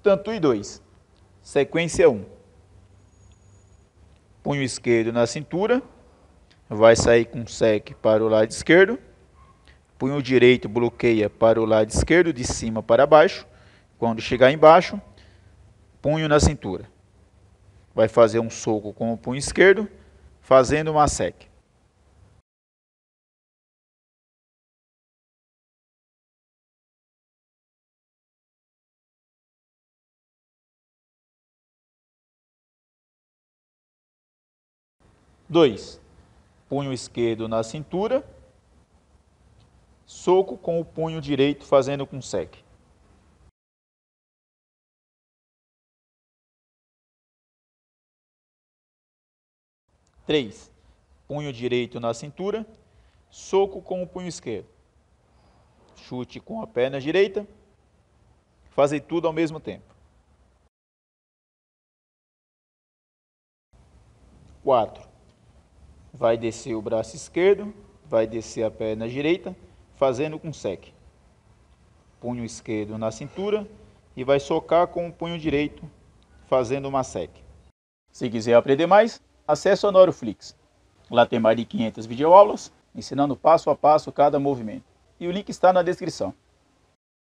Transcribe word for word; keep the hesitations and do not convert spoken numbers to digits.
Tantui dois. Sequência um. Punho esquerdo na cintura. Vai sair com sec para o lado esquerdo. Punho direito bloqueia para o lado esquerdo, de cima para baixo. Quando chegar embaixo, punho na cintura. Vai fazer um soco com o punho esquerdo, fazendo uma sec. dois. Punho esquerdo na cintura. Soco com o punho direito, fazendo com sec. três. Punho direito na cintura. Soco com o punho esquerdo. Chute com a perna direita. Fazer tudo ao mesmo tempo. quatro. Vai descer o braço esquerdo, vai descer a perna direita, fazendo com sec. Punho esquerdo na cintura e vai socar com o punho direito, fazendo uma sec. Se quiser aprender mais, acesse o Neuroflix. Lá tem mais de quinhentas videoaulas, ensinando passo a passo cada movimento. E o link está na descrição.